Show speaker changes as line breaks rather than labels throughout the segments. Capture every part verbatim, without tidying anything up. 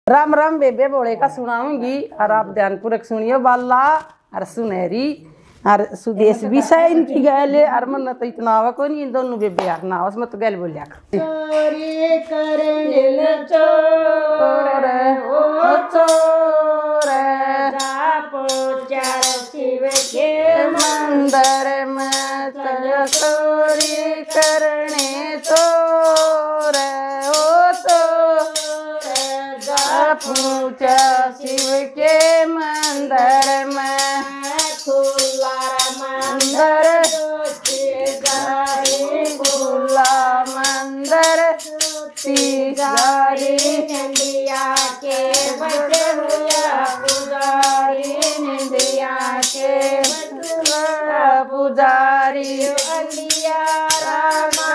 राम राम बेबे बोले का सुनाऊंगी और आप ध्यानपूर्वक सुनियो बाला और सुनहरी और सुदेश भी से इनकी गैले और मन तो इतना आवा को नहीं इन दोनों बेबे यार ना उसमें तो गैल बोलिया चोरी करने न चोर ओ चोर जापो चार शिव के मंदिर में चोरी करने चोर ओ चोर पूजा शिव के मंदिर में खुला मंदिर खुला मंदिर पुजारी निंदिया के बचे हुआ पुजारी निंदिया के पुजारी अंदिया रामा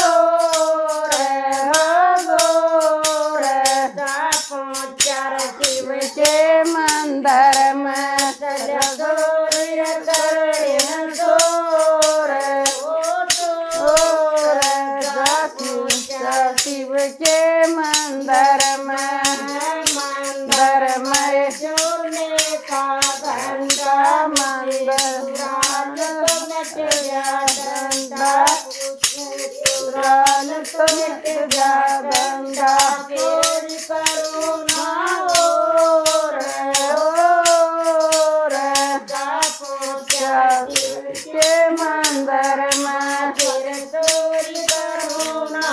के मंदिर में शिव के मंदिर में मंदिर में जोड़ने का घंटा मंदिर डंडा पुराण तो मिट जा गंगा चोरी करो ना के मंदिर में चोरी करो ना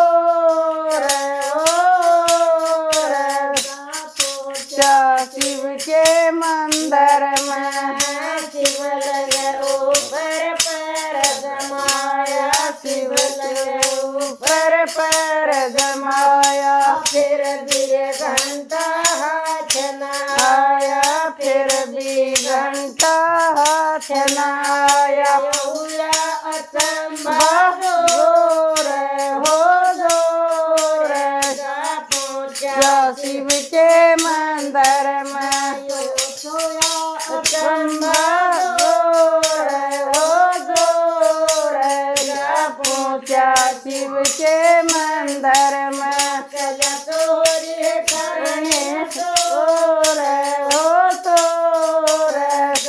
शिव के मंदिर में शिव लगे ऊपर पैर जमाया शिव लगे ऊपर पैर जमाया फिर दिए घंटा हाथ न आया फिर भी घंटा हाथ न आया हुआ अचंबा जोर हो जोर पहुंचा शिव के मंदिर में अचंबा जोर हो जोर पहुंचा शिव के मंदिर में चोरी करने चोर हो चोर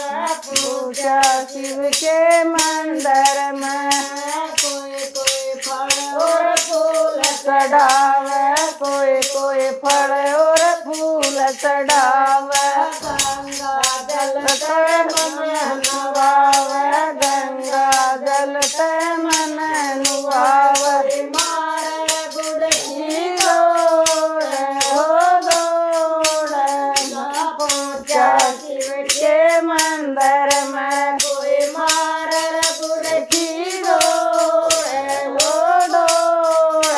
पूजा शिव के मंदिर में कोई कोई फल और फूल चढ़ावे कोई कोई फल और फूल चढ़ावे गंगा जल ते मन नुभावे गंगा जल ते मन नुभावे मारे बुढ़ी दौड़ हो दौड़ पहुंचा शिव के मंदिर में कोई मार बुढ़ी दौड़ हो दौड़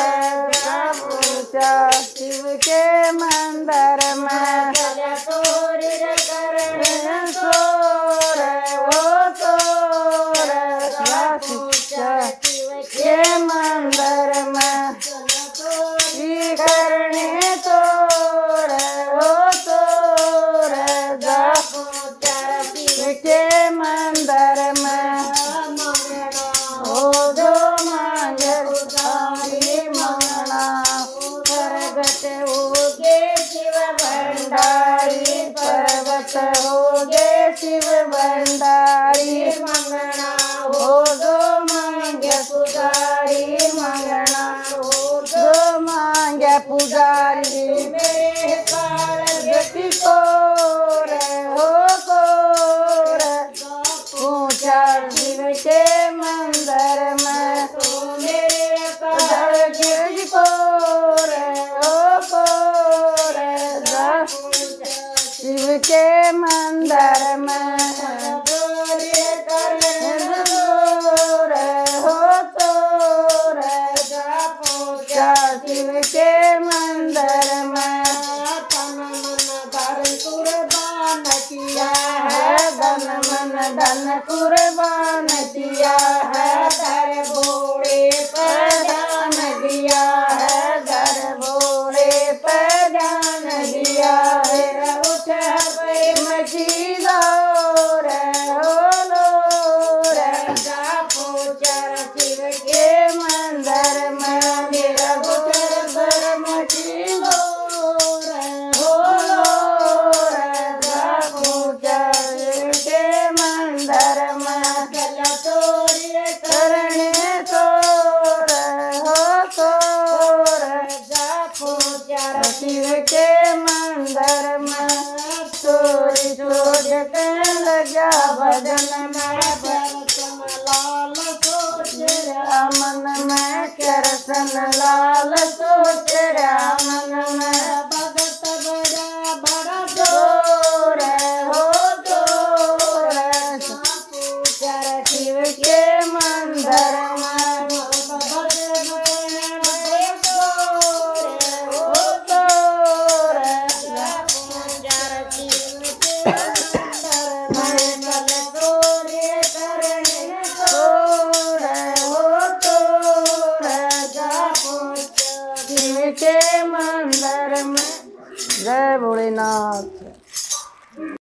पहुंचा शिव के मंदिर में चोरी करने चोर हो चोर पहुंचा शिव के मंदिर में चोरी करने चोर हो चोर पहुंचा शिव के मंदिर में हो जो मांगे उधारी मंगना प्रगट होगे शिव भंडारी पर्वत होगे शिव भंडारी मंगना हो जो मांगे पुजारी मंगना हो जो मांगे पुजारी मेरे काल को हो कोर पूजा शिव के मंदिर में तू मेरे काल को हो कोर शिव के मंदिर में चोरी करने के मंदिर में चोरी चोर के लगा भजन में लाल सोच मन में कृष्ण लाल सोच मन में भगत बड़ा बड़ा जोर हो जोर शिव के मंदिर में के मंदिर में जय भोलेनाथ।